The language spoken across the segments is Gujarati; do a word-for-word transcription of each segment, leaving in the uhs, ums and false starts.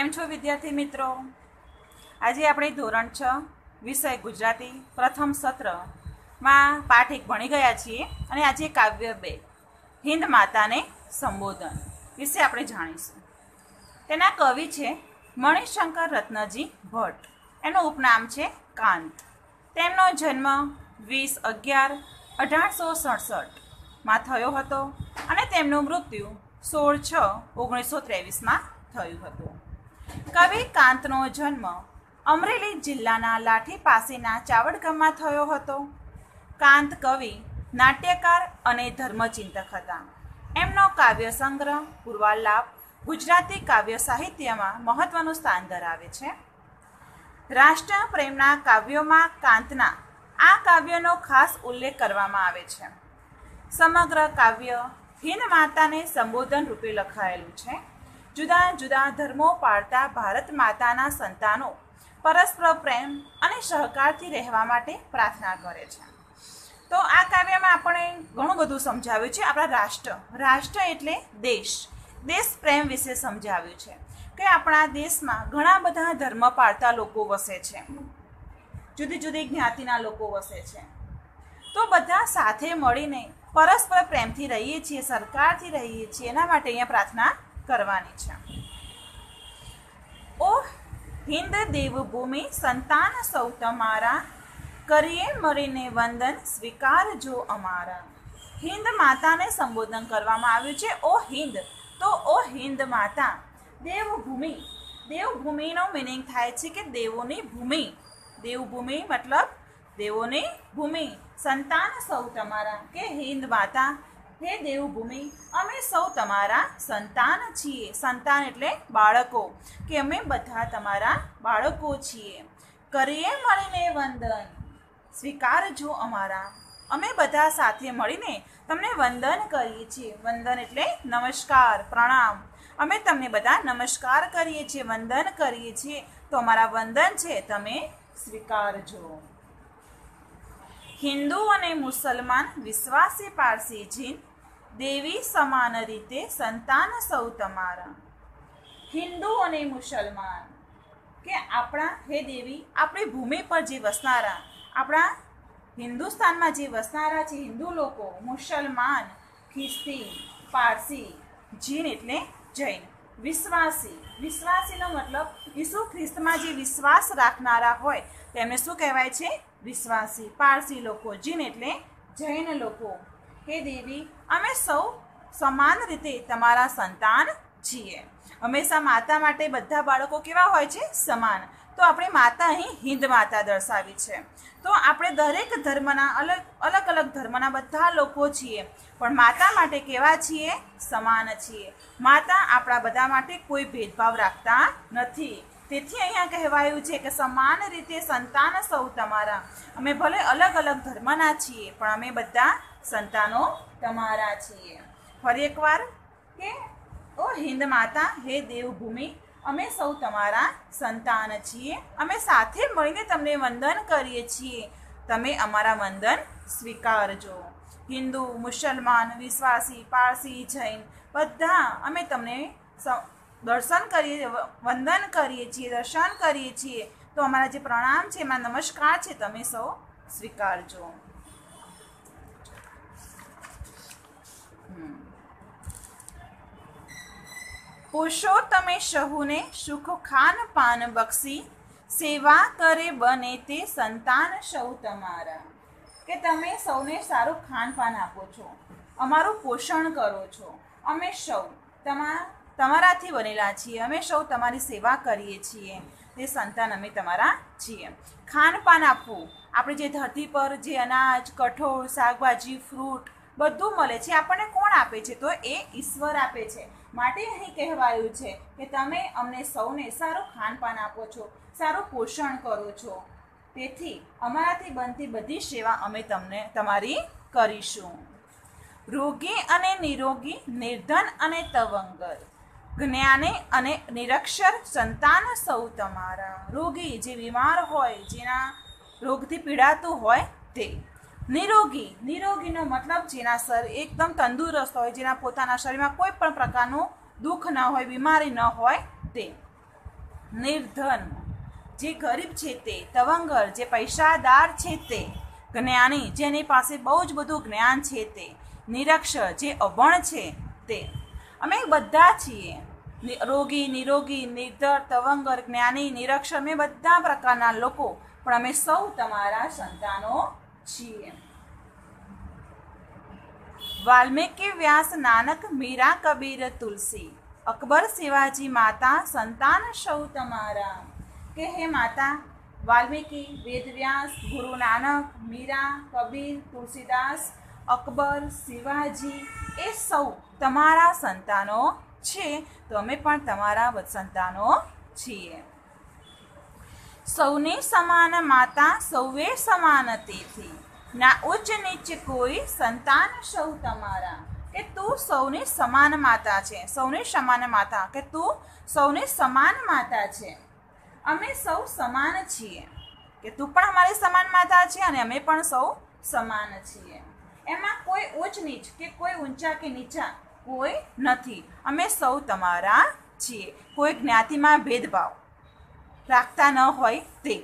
કેમ છો વિદ્યાર્થી મિત્રો? આજે આપણે ધોરણ છ વિષય ગુજરાતી પ્રથમ સત્રમાં પાઠ એક ભણી ગયા છીએ અને આજે કાવ્ય બે હિન્દ માતાને સંબોધન વિશે આપણે જાણીશું. તેના કવિ છે મણિશંકર રત્નજી ભટ્ટ. એનું ઉપનામ છે કાંત. તેમનો જન્મ વીસ અગિયાર અઢારસો સડસઠમાં થયો હતો અને તેમનું મૃત્યુ સોળ છ ઓગણીસો ત્રેવીસમાં થયું હતું. કવિ કાંતનો જન્મ અમરેલી જિલ્લાના લાઠી પાસેના ચાવડ ગામમાં થયો હતો. કાંત કવિ, નાટ્યકાર અને ધર્મચિંતક હતા. એમનો કાવ્ય સંગ્રહ પૂર્વાલાપ ગુજરાતી કાવ્ય સાહિત્યમાં મહત્વનું સ્થાન ધરાવે છે. રાષ્ટ્ર પ્રેમના કાવ્યોમાં કાંતના આ કાવ્યનો ખાસ ઉલ્લેખ કરવામાં આવે છે. સમગ્ર કાવ્ય હિન્દ માતાને સંબોધન રૂપે લખાયેલું છે. જુદા જુદા ધર્મો પાળતા ભારત માતાના સંતાનો પરસ્પર પ્રેમ અને સહકારથી રહેવા માટે પ્રાર્થના કરે છે. તો આ કાવ્યમાં આપણે ઘણું બધું સમજાવ્યું છે. આપણા રાષ્ટ્ર રાષ્ટ્ર એટલે દેશ દેશ પ્રેમ વિશે સમજાવ્યું છે કે આપણા દેશમાં ઘણા બધા ધર્મ પાળતા લોકો વસે છે, જુદી જુદી જ્ઞાતિના લોકો વસે છે. તો બધા સાથે મળીને પરસ્પર પ્રેમથી રહીએ છીએ, સરકારથી રહીએ છીએ, એના માટે અહીંયા પ્રાર્થના કરવાની છે. ઓ હિન્દ દેવભૂમિ સંતાન સૌ તમારા, કરીએ મળીને વંદન સ્વીકારજો અમારા. હિન્દ માતાને સંબોધન કરવામાં આવ્યું છે. ઓ હિન્દ, તો ઓ હિન્દ માતા. દેવભૂમિ, દેવભૂમિનો મિનિંગ થાય છે કે દેવોની ભૂમિ. દેવભૂમિ મતલબ દેવોની ભૂમિ. સંતાન સૌ તમારા, કે હિન્દ માતા હે દેવભૂમિ, અમે સૌ તમારા સંતાન છીએ. સંતાન એટલે બાળકો, કે અમે બધા તમારા બાળકો છીએ. કરીએ મળીને વંદન સ્વીકારજો અમારા. અમે બધા સાથે મળીને તમને વંદન કરીએ છીએ. વંદન એટલે નમસ્કાર, પ્રણામ. અમે તમને બધા નમસ્કાર કરીએ છીએ, વંદન કરીએ છીએ. તો અમારા વંદન છે તમે સ્વીકારજો. હિન્દુ અને મુસલમાન, વિશ્વાસી પારસી જીન, દેવી સમાન રીતે સંતાન સૌ તમારા. હિન્દુ અને મુસલમાન, કે આપણા હે દેવી, આપણી ભૂમિ પર જે વસનારા, આપણા હિન્દુસ્તાનમાં જે વસનારા છે હિન્દુ લોકો, મુસલમાન, ખ્રિસ્તી, પારસી, જીન એટલે જૈન, વિશ્વાસી, વિશ્વાસીનો મતલબ ઈસુ ખ્રિસ્તમાં જે વિશ્વાસ રાખનારા હોય તેમને શું કહેવાય છે? વિશ્વાસી. પારસી લોકો, જીન એટલે જૈન લોકો. હે દેવી, અમે સૌ સમાન રીતે તમારા સંતાન છીએ. હંમેશા માતા માટે બધા બાળકો કેવા હોય છે? સમાન. તો આપણે માતા અહીં હિન્દ માતા દર્શાવી છે. તો આપણે દરેક ધર્મના અલગ અલગ અલગ ધર્મના બધા લોકો છીએ, પણ માતા માટે કેવા છીએ? સમાન છીએ. માતા આપણા બધા માટે કોઈ ભેદભાવ રાખતા નથી. તેથી અહીંયા કહેવાયું છે કે સમાન રીતે સંતાન સૌ તમારા. અમે ભલે અલગ અલગ ધર્મના છીએ, પણ અમે બધા સંતાનો તમારા છીએ. ફરી એકવાર કે ઓ હિન્દ માતા, હે દેવભૂમિ, અમે સૌ તમારા સંતાન છીએ. અમે સાથે મળીને તમને વંદન કરીએ છીએ. તમે અમારા વંદન સ્વીકારજો. હિન્દુ, મુસલમાન, વિશ્વાસી, પારસી, જૈન બધા અમે તમને દર્શન કરીએ, વંદન કરીએ છીએ, દર્શન કરીએ છીએ. તો અમારા જે પ્રણામ છે, એમાં નમસ્કાર છે, તમે સૌ સ્વીકારજો. પૂછો તમે સહુને સુખ ખાન પાન બક્ષી, સેવા કરે બને તે સંતાન સૌ તમારા. કે તમે સૌને સારું ખાન પાન આપો છો, અમારું પોષણ કરો છો. અમે સૌ તમા તમારાથી બનેલા છીએ. અમે સૌ તમારી સેવા કરીએ છીએ. તે સંતાન અમે તમારા છીએ. ખાન પાન આપવું, આપણે જે ધરતી પર જે અનાજ, કઠોળ, શાકભાજી, ફ્રૂટ બધું મળે છે, આપણને કોણ આપે છે? તો એ ઈશ્વર આપે છે. માટે અહીં કહેવાયું છે કે તમે અમને સૌને સારું ખાનપાન આપો છો, સારું પોષણ કરો છો. તેથી અમારાથી બનતી બધી સેવા અમે તમને તમારી કરીશું. રોગી અને નિરોગી, નિર્ધન અને તવંગર, જ્ઞાની અને નિરક્ષર સંતાન સૌ તમારા. રોગી, જે બીમાર હોય, જેના રોગથી પીડાતું હોય તે. નિરોગી, નિરોગીનો મતલબ જેના શરીર એકદમ તંદુરસ્ત હોય, જેના પોતાના શરીરમાં કોઈ પણ પ્રકારનું દુઃખ ન હોય, બીમારી ન હોય તે. નિર્ધન જે ગરીબ છે તે, તવંગર જે પૈસાદાર છે તે, જ્ઞાની જેની પાસે બહુ જ બધું જ્ઞાન છે તે, નિરક્ષર જે અભણ છે તે. અમે બધા છીએ, રોગી, નિરોગી, નિર્ધર, તવંગર, જ્ઞાની, નિરક્ષર, અમે બધા પ્રકારના લોકો, પણ અમે સૌ તમારા સંતાનો છીએ. વાલ્મીકી, વ્યાસ, નાનક, મીરા, કબીર, તુલસી, અકબર, શિવાજી માતા, સંતાન સૌ તમારા. કે હે માતા વાલ્મીકી, વેદવ્યાસ, ગુરુ નાનક, મીરા, કબીર, તુલસીદાસ, અકબર, શિવાજી એ સૌ તમારા સંતાનો છે, તો અમે પણ તમારા સંતાનો છીએ. સૌને સમાન માતા, સૌએ સમાન તેથી, ના ઉચ્ચ નીચ કોઈ, સંતાન સૌ તમારા. કે તું સૌની સમાન માતા છે, સૌની સમાન માતા, કે તું સૌની સમાન માતા છે. અમે સૌ સમાન છીએ, કે તું પણ અમારી સમાન માતા છે અને અમે પણ સૌ સમાન છીએ. એમાં કોઈ ઉચ્ચ નીચ કે કોઈ ઊંચા કે નીચા કોઈ નથી. અમે સૌ તમારા છીએ. કોઈ જ્ઞાતિમાં ભેદભાવ રાખતા ન હોય તે.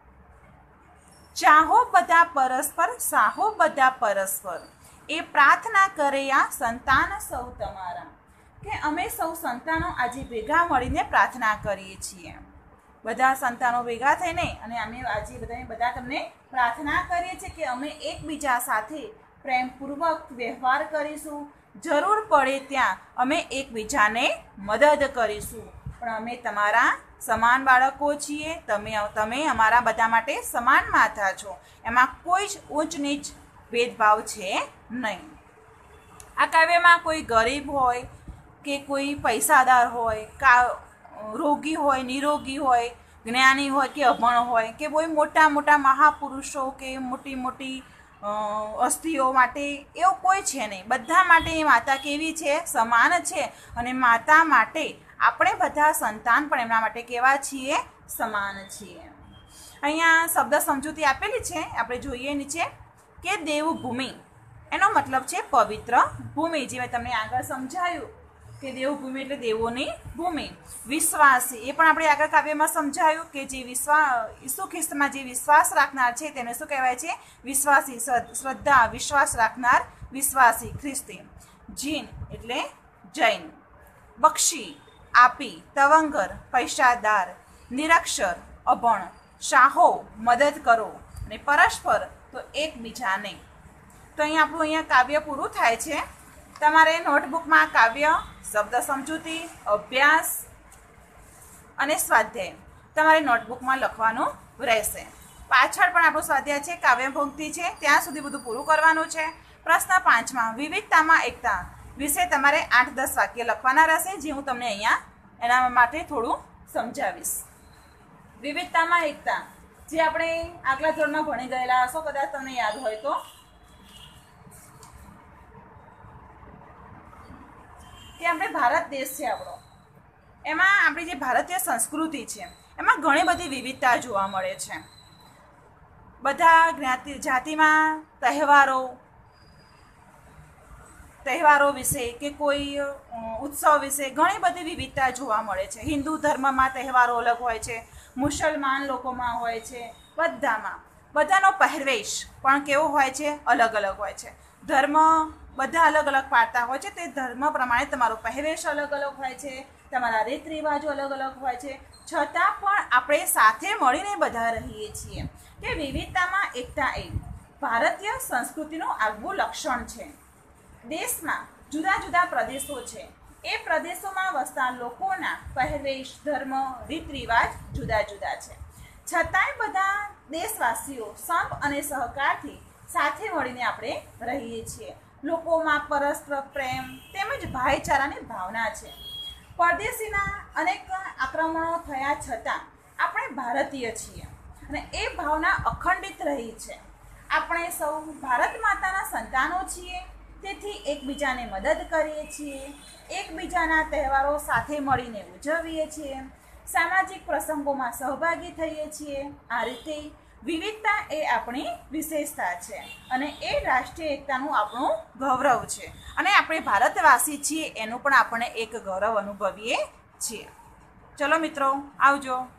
ચાહો બધા પરસ્પર, સાહો બધા પરસ્પર, એ પ્રાર્થના કરે આ સંતાન સૌ તમારા. કે અમે સૌ સંતાનો આજે ભેગા મળીને પ્રાર્થના કરીએ છીએ. બધા સંતાનો ભેગા થઈને અને અમે આજે બધા બધા તમને પ્રાર્થના કરીએ છીએ કે અમે એકબીજા સાથે પ્રેમપૂર્વક વ્યવહાર કરીશું. જરૂર પડે ત્યાં અમે એકબીજાને મદદ કરીશું. પણ અમે તમારા સમાન બાળકો છીએ. તમે તમે અમારા બધા માટે સમાન માતા છો. એમાં કોઈ જ ઊંચ નીચ ભેદભાવ છે નહીં. આ કાવ્યમાં કોઈ ગરીબ હોય કે કોઈ પૈસાદાર હોય, કા રોગી હોય, નિરોગી હોય, જ્ઞાની હોય કે અભણ હોય, કે કોઈ મોટા મોટા મહાપુરુષો કે મોટી મોટી અસ્થિઓ માટે એવું કોઈ છે નહીં. બધા માટે એ માતા કેવી છે? સમાન છે. અને માતા માટે આપણે બધા સંતાન પણ એમના માટે કેવા છીએ? સમાન છીએ. અહીંયા શબ્દ સમજૂતી આપેલી છે, આપણે જોઈએ નીચે કે દેવભૂમિ એનો મતલબ છે પવિત્ર ભૂમિ. જે મેં તમને આગળ સમજાયું કે દેવભૂમિ એટલે દેવોની ભૂમિ. વિશ્વાસી એ પણ આપણે આગળ કાવ્યમાં સમજાયું કે જે વિશ્વાસ ઈસુ ખ્રિસ્તમાં જે વિશ્વાસ રાખનાર છે તેને શું કહેવાય છે? વિશ્વાસી. શ્રદ્ધા, વિશ્વાસ રાખનાર વિશ્વાસી, ખ્રિસ્તી. જીન એટલે જૈન. બક્ષી આપી, તવંગર પૈસાદાર, નિરક્ષર અભણ, શાહો મદદ કરો, અને પરસ્પર તો એકબીજાને. તો અહીંયા આપણું અહીંયા કાવ્ય પૂરું થાય છે. તમારે નોટબુકમાં કાવ્ય, શબ્દ સમજૂતી, અભ્યાસ અને સ્વાધ્યાય તમારે નોટબુકમાં લખવાનું રહેશે. પાછળ પણ આપણું સ્વાધ્યાય છે, કાવ્ય પંક્તિ છે, ત્યાં સુધી બધું પૂરું કરવાનું છે. પ્રશ્ન પાંચમાં વિવિધતામાં એકતા વિશે તમારે આઠ દસ વાક્ય લખવાના રહેશે, જે હું તમને અહીંયા એના માટે થોડું સમજાવીશ. વિવિધતામાં એકતા જે આપણે આગલા ધોરણમાં ભણી ગયેલા હશો, કદાચ તમને યાદ હોય તો, કે આપણે ભારત દેશ છે આપણો, એમાં આપણી જે ભારતીય સંસ્કૃતિ છે એમાં ઘણી બધી વિવિધતા જોવા મળે છે. બધા જ્ઞાતિ જાતિમાં તહેવારો તહેવારો વિશે કે કોઈ ઉત્સવ વિશે ઘણી બધી વિવિધતા જોવા મળે છે. હિન્દુ ધર્મમાં તહેવારો અલગ હોય છે, મુસલમાન લોકોમાં હોય છે, બધામાં બધાનો પહેરવેશ પણ કેવો હોય છે? અલગ અલગ હોય છે. ધર્મ બધા અલગ અલગ પાડતા હોય છે, તે ધર્મ પ્રમાણે તમારો પહેરવેશ અલગ અલગ હોય છે, તમારા રીત રિવાજો અલગ અલગ હોય છે. છતાં પણ આપણે સાથે મળીને બધા રહીએ છીએ. કે વિવિધતામાં એકતા એ ભારતીય સંસ્કૃતિનું આગવું લક્ષણ છે. દેશમાં જુદા જુદા પ્રદેશો છે, એ પ્રદેશોમાં વસતા લોકોના પહેરવેશ, ધર્મ, રીત રિવાજ જુદા જુદા છે. છતાંય બધા દેશવાસીઓ સંપ અને સહકારથી સાથે મળીને આપણે રહીએ છીએ. લોકોમાં પરસ્પર પ્રેમ તેમજ ભાઈચારાની ભાવના છે. પરદેશીના અનેક આક્રમણો થયા છતાં આપણે ભારતીય છીએ અને એ ભાવના અખંડિત રહી છે. આપણે સૌ ભારત માતાના સંતાનો છીએ, તેથી એકબીજાને મદદ કરીએ છીએ, એકબીજાના તહેવારો સાથે મળીને ઉજવીએ છીએ, સામાજિક પ્રસંગોમાં સહભાગી થઈએ છીએ. આ રીતે વિવિધતા એ આપણી વિશેષતા છે અને એ રાષ્ટ્રીય એકતાનું આપણું ગૌરવ છે. અને આપણે ભારતવાસી છીએ એનું પણ આપણે એક ગૌરવ અનુભવીએ છીએ. ચલો મિત્રો, આવજો.